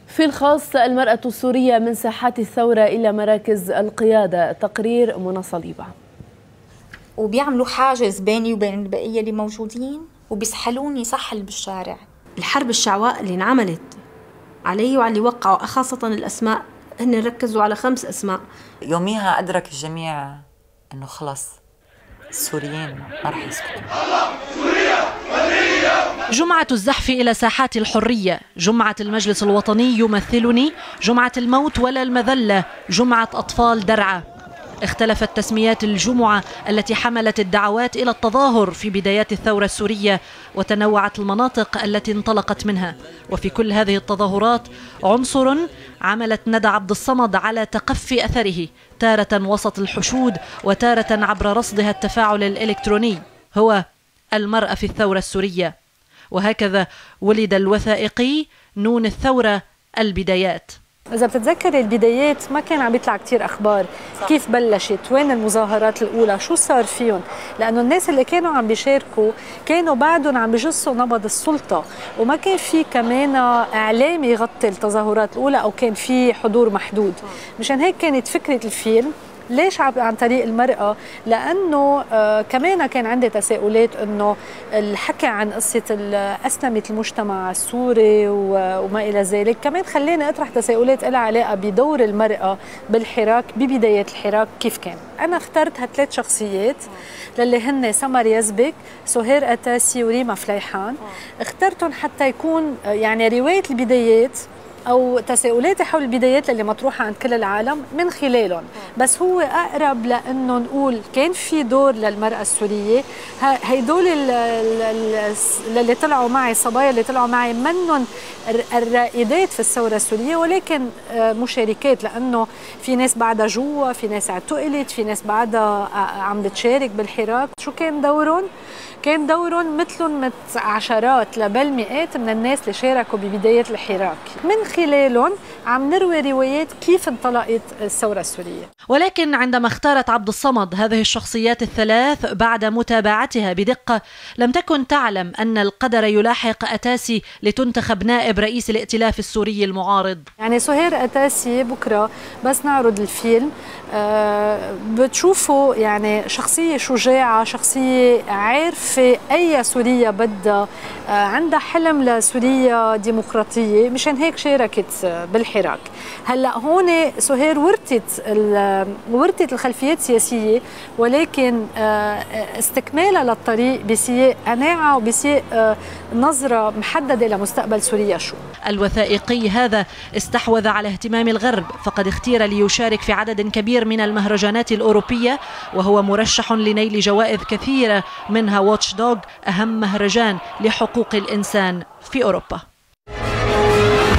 في الخاص، المرأة السورية من ساحات الثورة إلى مراكز القيادة. تقرير منى صليبة. وبيعملوا حاجز بيني وبين البقية اللي موجودين وبيسحلوني سحل بالشارع. الحرب الشعواء اللي انعملت علي وعلى اللي وقعوا، خاصة الأسماء، هن ركزوا على 5 أسماء. يوميها أدرك الجميع أنه خلص السوريين ما رح يسكتوا. جمعة الزحف إلى ساحات الحرية، جمعة المجلس الوطني يمثلني، جمعة الموت ولا المذلة، جمعة أطفال درعا. اختلفت تسميات الجمعة التي حملت الدعوات إلى التظاهر في بدايات الثورة السورية، وتنوعت المناطق التي انطلقت منها. وفي كل هذه التظاهرات عنصر عملت ندى عبد الصمد على تقفي أثره، تارة وسط الحشود وتارة عبر رصدها التفاعل الإلكتروني، هو المرأة في الثورة السورية. وهكذا ولد الوثائقي نون الثورة البدايات. إذا بتتذكري البدايات ما كان عم بيطلع كتير أخبار. كيف بلشت، وين المظاهرات الأولى، شو صار فيهم، لأنه الناس اللي كانوا عم بيشاركوا كانوا بعدهم عم بيجسوا نبض السلطة، وما كان في كمان إعلام يغطي التظاهرات الأولى أو كان في حضور محدود. مشان هيك كانت فكرة الفيلم ليش عن طريق المرأة؟ لأنه كمان كان عندي تساؤلات أنه الحكي عن قصة أسلمة المجتمع السوري وما إلى ذلك، كمان خليني أطرح تساؤلات لها علاقة بدور المرأة بالحراك ببداية الحراك كيف كان. أنا اخترت 3 شخصيات للي هن سمر يزبك، سهير أتاسي، وريما فليحان. اخترتهم حتى يكون يعني رواية البدايات أو تساؤلاتي حول البدايات اللي مطروحة عند كل العالم من خلالهم، بس هو أقرب لأنه نقول كان في دور للمرأة السورية. هيدول اللي طلعوا معي، الصبايا اللي طلعوا معي، منهم الرائدات في الثورة السورية ولكن مشاركات، لأنه في ناس بعدها جوا، في ناس اعتقلت، في ناس بعدها عم بتشارك بالحراك. شو كان دورهم؟ كان دورهم مثلهم عشرات بل مئات من الناس اللي شاركوا ببداية الحراك. من خلالهم عم نروي روايات كيف انطلقت الثورة السورية. ولكن عندما اختارت عبد الصمد هذه الشخصيات ال3 بعد متابعتها بدقة، لم تكن تعلم أن القدر يلاحق أتاسي لتنتخب نائب رئيس الائتلاف السوري المعارض. يعني سهير أتاسي بكرة بس نعرض الفيلم بتشوفوا يعني شخصية شجاعة، شخصية عارفة أي سوريا بدها، عندها حلم لسوريا ديمقراطية، مشان هيك شاركت بالحراك. هلا هون سهير ورثت الخلفيات السياسية، ولكن استكمالها للطريق بسياق قناعة وبسياق نظرة محددة لمستقبل سوريا. شو الوثائقي هذا استحوذ على اهتمام الغرب، فقد اختير ليشارك في عدد كبير من المهرجانات الأوروبية، وهو مرشح لنيل جوائز كثيرة منها واتش دوغ، أهم مهرجان لحقوق الإنسان في أوروبا.